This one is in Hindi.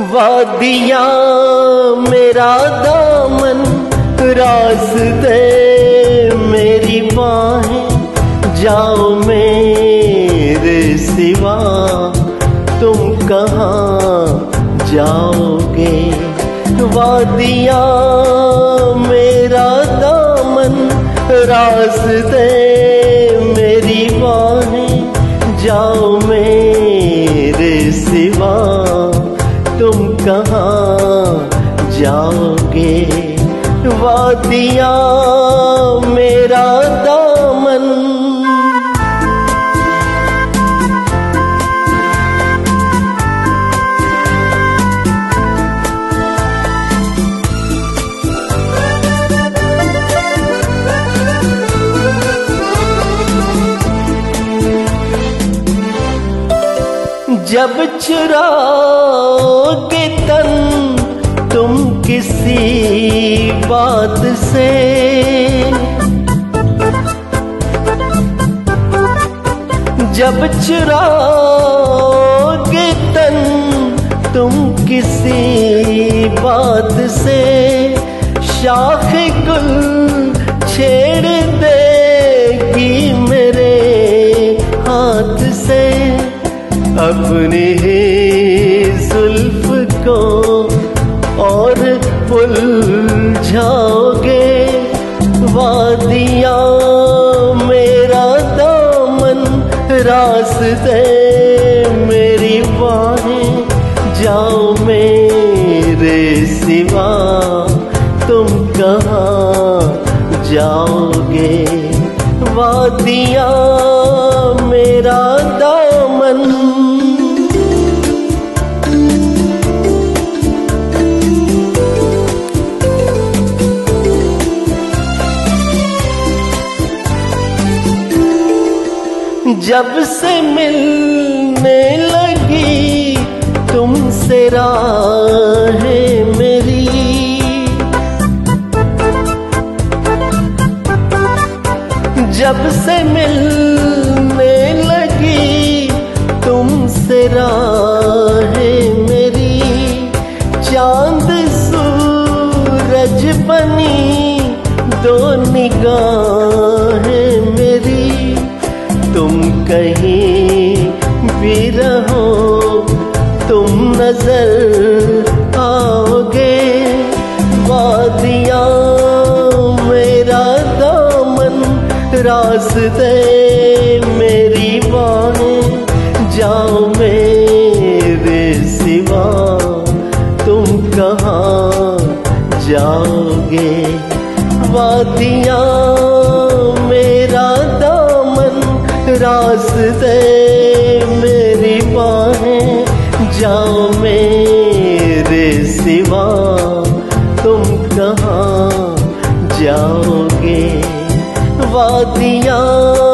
वादियाँ मेरा दामन, रास्ते मेरी बाहें, जाओ मेरे सिवा तुम कहाँ जाओगे। वादियाँ मेरा दामन, रास्ते मेरी बाहें, जाओ मेरे सिवा तुम कहाँ जाओगे। वादियाँ मेरा दामन। जब चुराओगे तन तुम किसी बात से, जब चुराओगे तन तुम किसी बात से, शाख गुल छेड़ देगी मेरे हाथ से। अपनी ही जुल्फ को और उलझाओगे। वादियाँ मेरा दामन, रास्ते मेरी बाहें, जाओ मेरे सिवा तुम कहाँ जाओगे। वादियाँ मेरा दामन। जब से मिलने लगी तुमसे राहें मेरी, जब से मिलने लगी तुमसे राहें मेरी, चांद सूरज बनी दो निगाहें मेरी। तुम कहीं भी रहो तुम नजर आओगे। वादियाँ मेरा दामन, रास्ते मेरी बाहें, जाओ मेरे सिवा तुम कहाँ जाओगे। वादियाँ मेरा दामन, रास्ते मेरी बाहें, जाओ मेरे सिवा तुम कहाँ जाओगे। वादियाँ